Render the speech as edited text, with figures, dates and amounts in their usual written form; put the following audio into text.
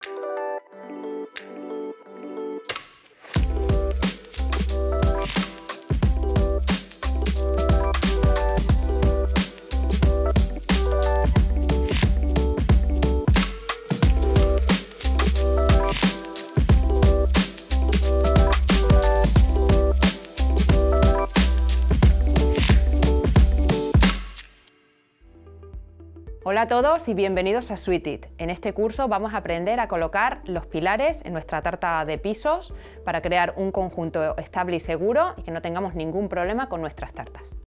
Hola a todos y bienvenidos a Sweet-It. En este curso vamos a aprender a colocar los pilares en nuestra tarta de pisos para crear un conjunto estable y seguro y que no tengamos ningún problema con nuestras tartas.